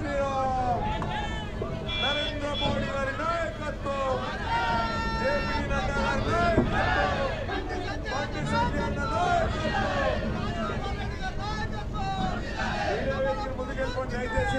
శ్రీరామ్ నరేంద్ర మోడీ గారి నాయకత్వం జేపీ నడ్డా గారి నాయకత్వం బండి సంజయ్ అన్న నాయకత్వం ముందుకెళ్ళిపోండి దయచేసి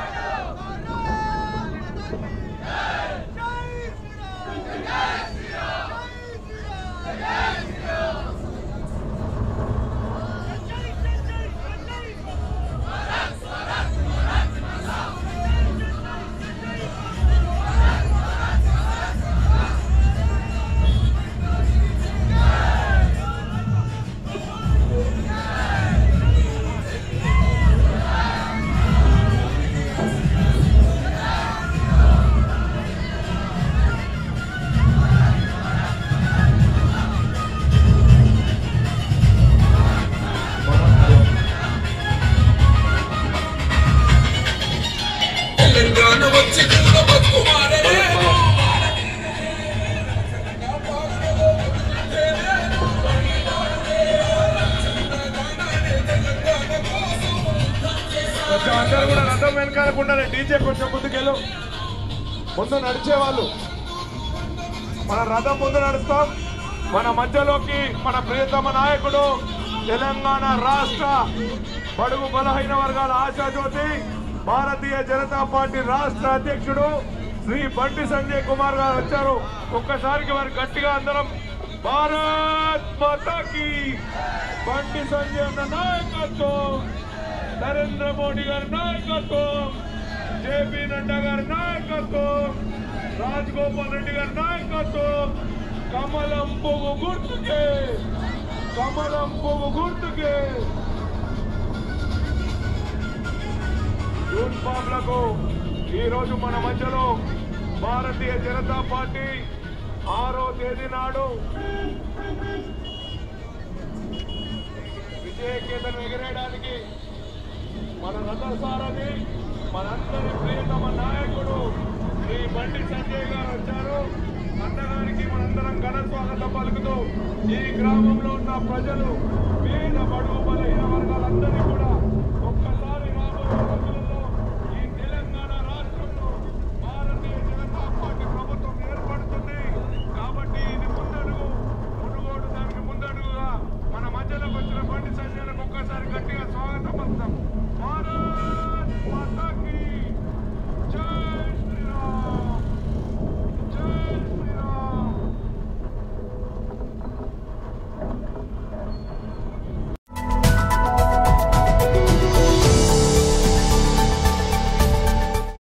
అందరూ కూడా రథం వెనకాలకుండా డీజే కొంచెం ముందుకెళ్ళు ముందు నడిచేవాళ్ళు మన రథం ముందు నడుస్తాం మన మధ్యలోకి మన ప్రియతమ నాయకుడు తెలంగాణ రాష్ట్ర బడుగు బలహీన వర్గాల ఆశాజ్యోతి భారతీయ జనతా పార్టీ రాష్ట్ర అధ్యక్షుడు శ్రీ బండి సంజయ్ కుమార్ గారు వచ్చారు. ఒక్కసారికి వారు గట్టిగా అందరం భారత్ మాతాకి బండి సంజయ్ అన్న నాయకత్వం నరేంద్ర మోడీ గారి నాయకత్వం జేపీ నడ్డా గారి నాయకత్వం రాజగోపాల్ రెడ్డి గారి నాయకత్వం కమలం పువ్వు గుర్తుకే జూన్ పార్లకు ఈ రోజు మన మధ్యలో భారతీయ జనతా పార్టీ 6వ తేదీ నాడు విజయకేతనం ఎగరేయడానికి మన రథసారథి మనందరి ప్రియతమ నాయకుడు శ్రీ బండి సంజయ్ గారు వచ్చారు. అన్నగారికి మనందరం ఘన స్వాగతం పలుకుతూ ఈ గ్రామంలో ఉన్న ప్రజలు పేద బడుగు బలహీన వర్గాలందరినీ కూడా